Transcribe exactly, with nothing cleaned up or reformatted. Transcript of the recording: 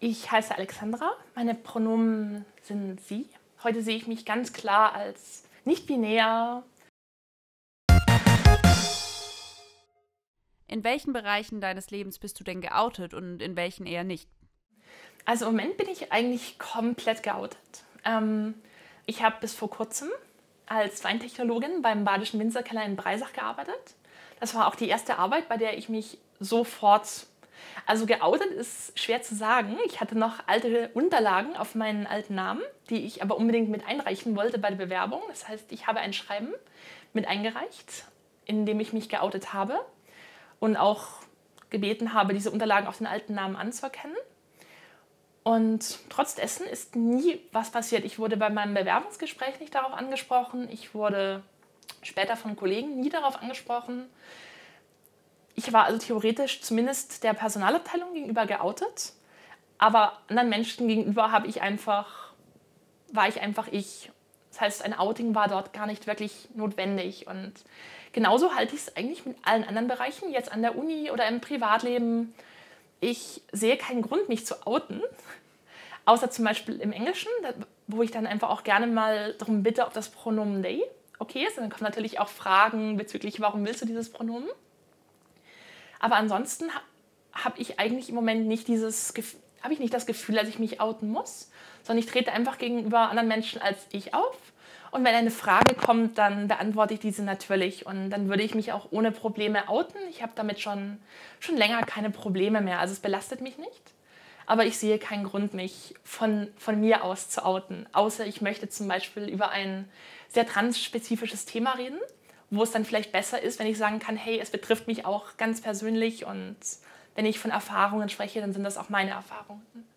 Ich heiße Alexandra, meine Pronomen sind sie. Heute sehe ich mich ganz klar als nicht-binär. In welchen Bereichen deines Lebens bist du denn geoutet und in welchen eher nicht? Also im Moment bin ich eigentlich komplett geoutet. Ähm, ich habe bis vor kurzem als Weintechnologin beim Badischen Winzerkeller in Breisach gearbeitet. Das war auch die erste Arbeit, bei der ich mich sofort... Also geoutet ist schwer zu sagen. Ich hatte noch alte Unterlagen auf meinen alten Namen, die ich aber unbedingt mit einreichen wollte bei der Bewerbung. Das heißt, ich habe ein Schreiben mit eingereicht, in dem ich mich geoutet habe und auch gebeten habe, diese Unterlagen auf den alten Namen anzuerkennen. Und trotz dessen ist nie was passiert. Ich wurde bei meinem Bewerbungsgespräch nicht darauf angesprochen. Ich wurde später von Kollegen nie darauf angesprochen. Ich war also theoretisch zumindest der Personalabteilung gegenüber geoutet, aber anderen Menschen gegenüber habe ich einfach, war ich einfach ich. Das heißt, ein Outing war dort gar nicht wirklich notwendig. Und genauso halte ich es eigentlich mit allen anderen Bereichen, jetzt an der Uni oder im Privatleben. Ich sehe keinen Grund, mich zu outen, außer zum Beispiel im Englischen, wo ich dann einfach auch gerne mal darum bitte, ob das Pronomen they okay ist. Und dann kommen natürlich auch Fragen bezüglich, warum willst du dieses Pronomen? Aber ansonsten habe ich eigentlich im Moment nicht dieses, habe ich nicht das Gefühl, dass ich mich outen muss, sondern ich trete einfach gegenüber anderen Menschen als ich auf. Und wenn eine Frage kommt, dann beantworte ich diese natürlich. Und dann würde ich mich auch ohne Probleme outen. Ich habe damit schon, schon länger keine Probleme mehr. Also es belastet mich nicht. Aber ich sehe keinen Grund, mich von, von mir aus zu outen. Außer ich möchte zum Beispiel über ein sehr transspezifisches Thema reden, wo es dann vielleicht besser ist, wenn ich sagen kann, hey, es betrifft mich auch ganz persönlich und wenn ich von Erfahrungen spreche, dann sind das auch meine Erfahrungen.